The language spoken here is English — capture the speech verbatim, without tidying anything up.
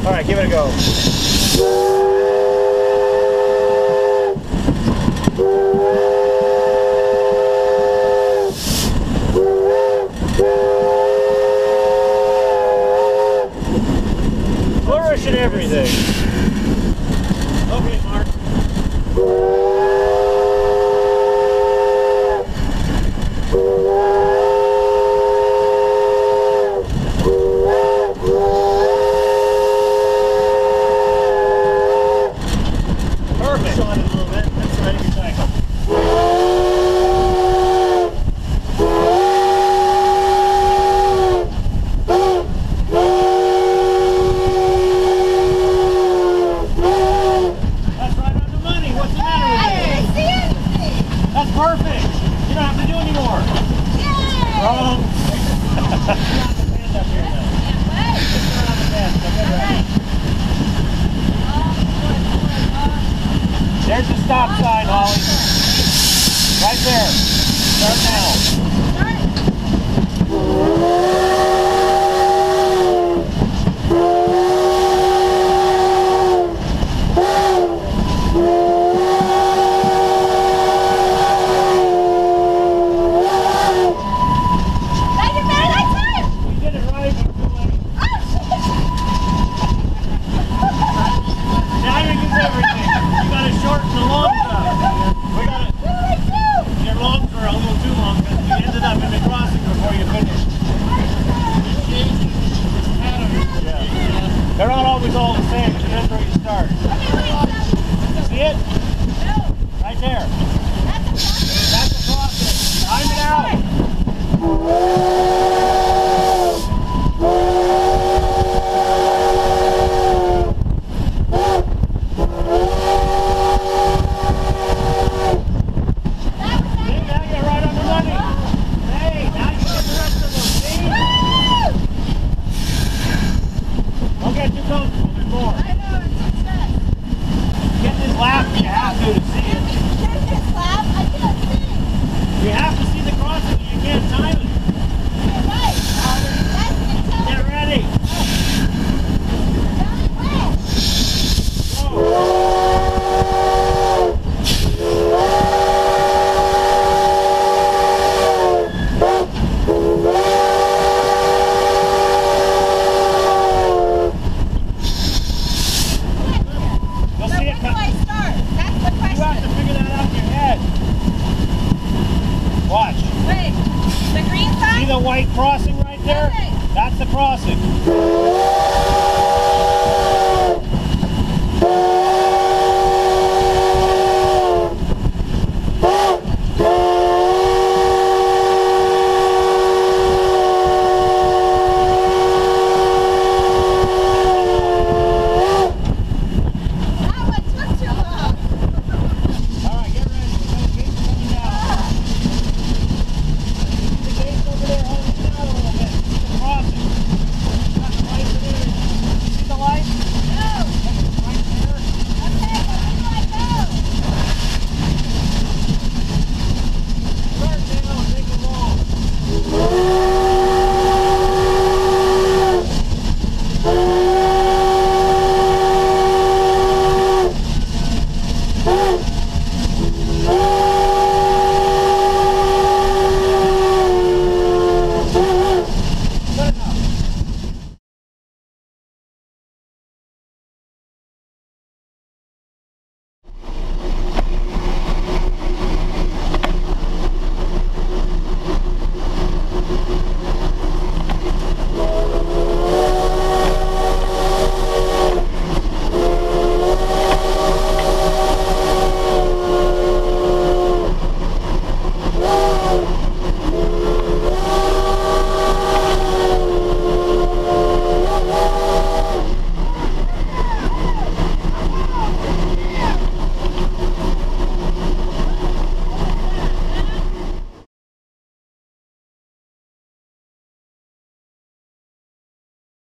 All right, give it a go. Flourish and everything. Okay, Mark. Perfect. Shot it a little bit. That's ready to cycle. That's right on the money. What's the matter with you? I didn't see anything. That's perfect. You don't have to do anymore. Yay! Wrong. Put on the band up here now. What? Put on the band. So get ready. There's the stop sign, Holly. Right there. Start now. You did it right, but too late. Now you use everything. You got to shorten the long stuff. We got it. Your longs were a little too long, but you ended up in the crossing before you finished. Yeah. They're not always all the same, so that's where you start. See it? Right there. That's the crossing. Time it out. You have to see the crossing, you can't time it. You're right. Get ready. You'll see it. Where do I start? That's the question. You have to figure that out in your head. Watch. Wait, the green sign? See the white crossing right there? Okay. That's the crossing.